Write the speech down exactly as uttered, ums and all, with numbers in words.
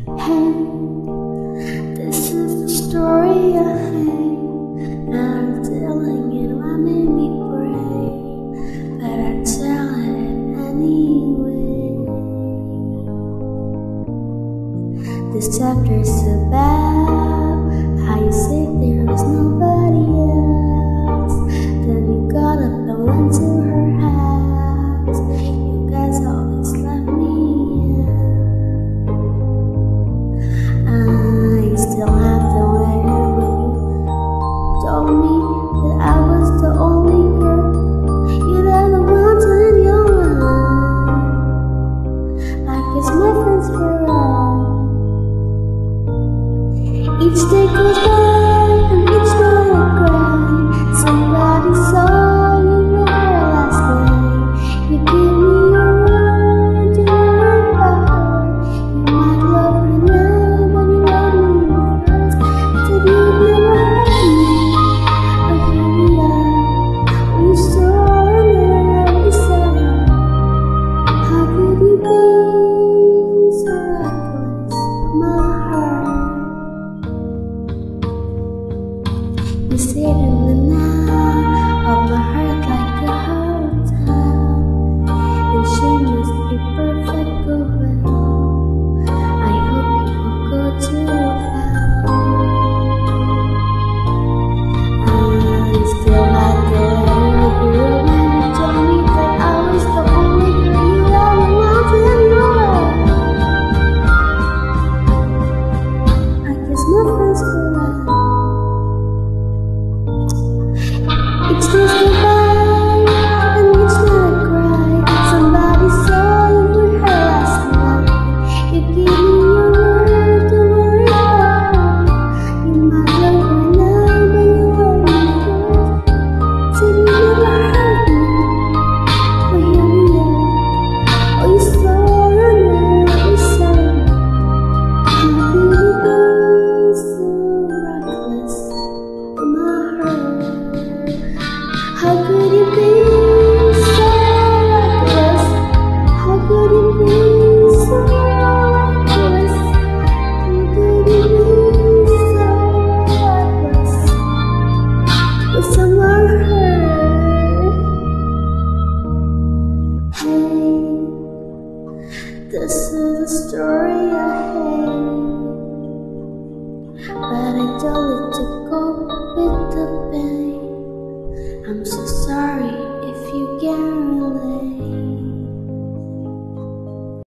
Hey, this is the story I hate. I'm telling it, why made me pray, but I tell it anyway. This chapter is about how you say there is nobody else. Then you got up and went to her house. You guys always left me out. I still have to letter when you told me that I was the only girl you'd ever wanted in your life. I guess my friends were wrong. Each day goes by and each night I cry. Somebody saw you there last night. You gave me your word to remember. You might love me now, but you loved me first. Said you'd never hurt me, but here we are. We saw every summer. How could you be so reckless, my heart? You sit in the night of my heart like a hotel, and she must be perfect, go well. I hope you will go to hell. I still have the girl when you told me that I was the only girl you ever wanted in your life. I guess my friends were right. Each day's goodbye and each night I cry. Somebody saw you with her last night. You gave me your word to worry about. You might love me now, but you love me first. Said you never hurt me, but here we are. Oh, you swore under every sun. How could you be so reckless, my heart? How could you be so reckless? How could you be so reckless? How could you be so reckless with someone hurt? Hey, this is the story I hate.